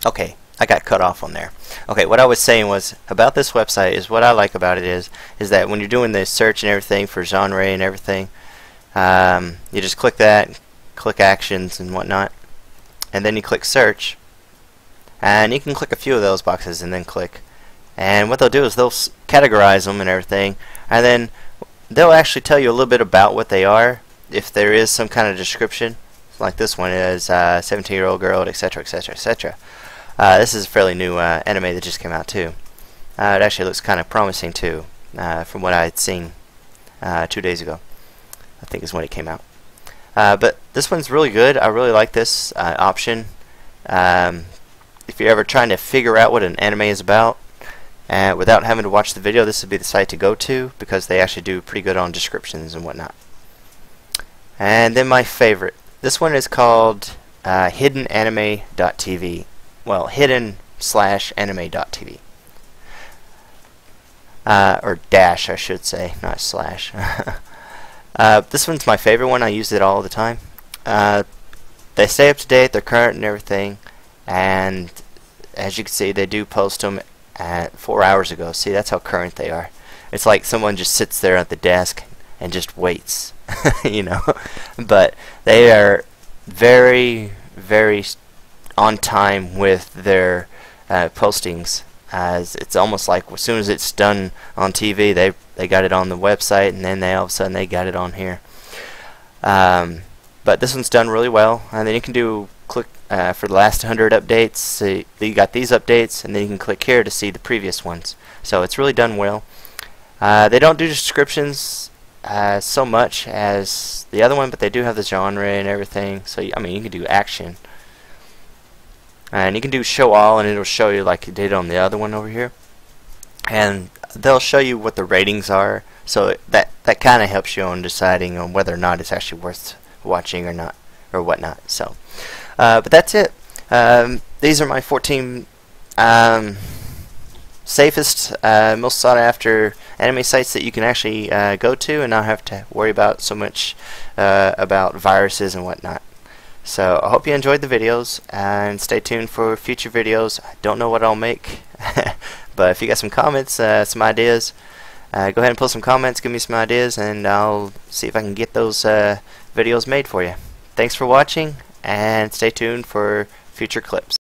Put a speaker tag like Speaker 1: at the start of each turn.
Speaker 1: Okay, I got cut off on there. Okay, what I was saying was about this website is what I like about it is that when you're doing the search and everything for genre and everything, you just click that, click actions and whatnot, and then you click search, and you can click a few of those boxes and then click. And what they'll do is they'll categorize them and everything, and then they'll actually tell you a little bit about what they are, if there is some kind of description. Like this one is 17-year-old girl, etc., etc., etc. This is a fairly new anime that just came out too. It actually looks kind of promising too, from what I had seen 2 days ago. I think is when it came out. But this one's really good. I really like this option. If you're ever trying to figure out what an anime is about, without having to watch the video, this would be the site to go to, because they actually do pretty good on descriptions and whatnot. And then my favorite. This one is called hiddenanime.tv. Well, hidden/anime.tv. Or dash, I should say, not slash. This one's my favorite one. I use it all the time. They stay up to date, they're current and everything, and as you can see, they do post them at 4 hours ago. See, that's how current they are. It's like someone just sits there at the desk and just waits, you know. But they are very, very on time with their postings. As it's almost like as soon as it's done on TV, they got it on the website, and then all of a sudden they got it on here. But this one's done really well, and then you can click for the last 100 updates. So you got these updates, and then you can click here to see the previous ones. So it's really done well. They don't do descriptions so much as the other one, but they do have the genre and everything. So I mean, you can do action, and you can do show all, and it'll show you like it did on the other one over here. And they'll show you what the ratings are, so that kind of helps you on deciding on whether or not it's actually worth watching or not, or whatnot. So, but that's it. These are my 14 safest, most sought after anime sites that you can actually go to and not have to worry about so much about viruses and whatnot. So I hope you enjoyed the videos, and stay tuned for future videos. I don't know what I'll make, but if you got some comments, some ideas, go ahead and post some comments, give me some ideas, and I'll see if I can get those videos made for you. Thanks for watching, and stay tuned for future clips.